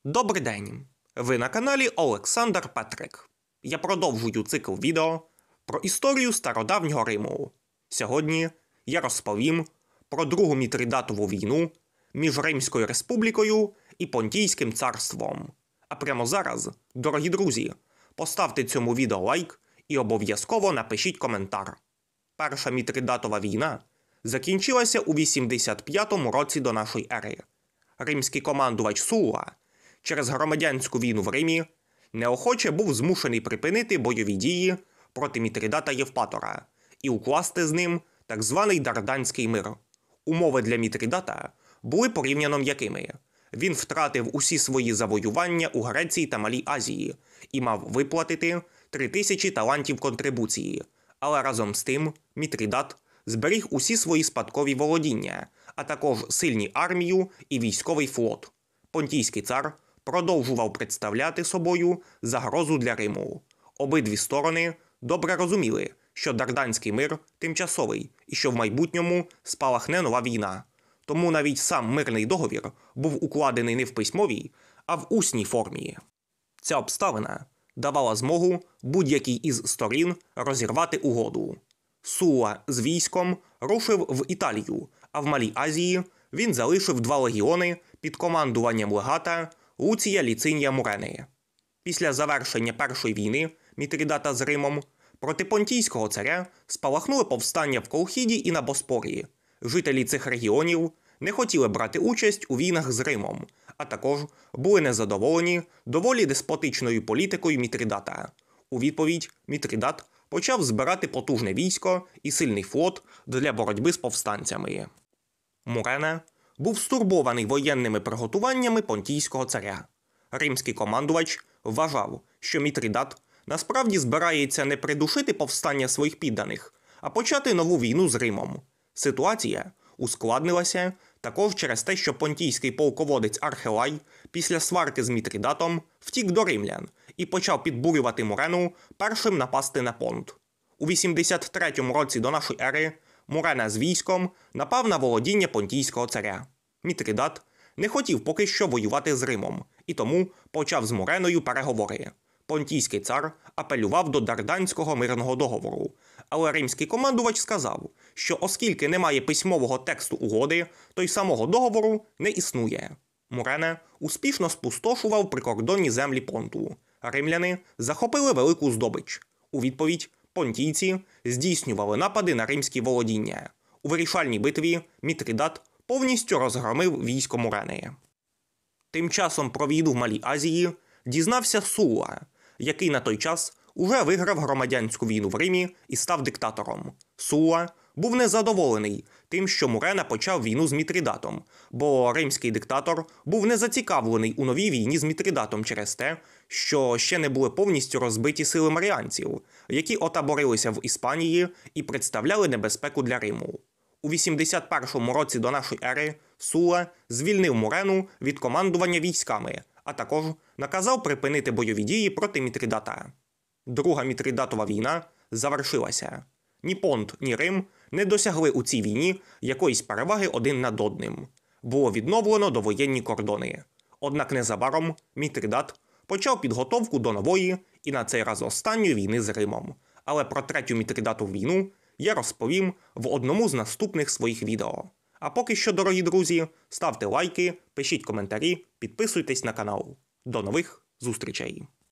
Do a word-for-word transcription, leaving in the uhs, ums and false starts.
Добрий день! Ви на каналі Олександр Петрик. Я продовжую цикл відео про історію стародавнього Риму. Сьогодні я розповім про Другу Мітридатову війну між Римською республікою і Понтійським царством. А прямо зараз, дорогі друзі, поставте цьому відео лайк і обов'язково напишіть коментар. Перша Мітридатова війна закінчилася у вісімдесят п'ятому році до нашої ери. Римський командувач Сула через громадянську війну в Римі неохоче був змушений припинити бойові дії проти Мітридата Євпатора і укласти з ним так званий Дарданський мир. Умови для Мітридата були порівняно м'якими. Він втратив усі свої завоювання у Греції та Малій Азії і мав виплатити три тисячі талантів контрибуції. Але разом з тим Мітридат зберіг усі свої спадкові володіння, а також сильні армію і військовий флот. Понтійський цар продовжував представляти собою загрозу для Риму. Обидві сторони добре розуміли, що Дарданський мир тимчасовий і що в майбутньому спалахне нова війна. Тому навіть сам мирний договір був укладений не в письмовій, а в усній формі. Ця обставина давала змогу будь-якій із сторін розірвати угоду. Сула з військом рушив в Італію, а в Малій Азії він залишив два легіони під командуванням легата Луція Ліцинія Мурени. Після завершення Першої війни Мітридата з Римом проти Понтійського царя спалахнули повстання в Колхіді і на Боспорі. Жителі цих регіонів не хотіли брати участь у війнах з Римом, а також були незадоволені доволі деспотичною політикою Мітридата. У відповідь Мітридат почав збирати потужне військо і сильний флот для боротьби з повстанцями. Мурена був стурбований воєнними приготуваннями Понтійського царя. Римський командувач вважав, що Мітридат насправді збирається не придушити повстання своїх підданих, а почати нову війну з Римом. Ситуація ускладнилася також через те, що понтійський полководець Архелай після сварки з Мітридатом втік до римлян і почав підбурювати Мурену першим напасти на Понт. У вісімдесят третьому році до нашої ери Мурена з військом напав на володіння Понтійського царя. Мітридат не хотів поки що воювати з Римом, і тому почав з Муреною переговори. Понтійський цар апелював до Дарданського мирного договору, але римський командувач сказав, що оскільки немає письмового тексту угоди, то й самого договору не існує. Мурена успішно спустошував прикордонні землі Понту. Римляни захопили велику здобич. У відповідь понтійці здійснювали напади на римські володіння. У вирішальній битві Мітридат повністю розгромив військо Мурени. Тим часом про війну в Малій Азії дізнався Сула, який на той час уже виграв громадянську війну в Римі і став диктатором. Сула був незадоволений тим, що Мурена почав війну з Мітридатом, бо римський диктатор був не зацікавлений у новій війні з Мітридатом через те, що ще не були повністю розбиті сили маріанців, які отаборилися в Іспанії і представляли небезпеку для Риму. У вісімдесят першому році до нашої ери Сула звільнив Мурену від командування військами, а також наказав припинити бойові дії проти Мітридата. Друга Мітридатова війна завершилася. Ні Понт, ні Рим не досягли у цій війні якоїсь переваги один над одним. Було відновлено довоєнні кордони. Однак незабаром Мітридат почав підготовку до нової і на цей раз останньої війни з Римом. Але про третю Мітридатову війну я розповім в одному з наступних своїх відео. А поки що, дорогі друзі, ставте лайки, пишіть коментарі, підписуйтесь на канал. До нових зустрічей!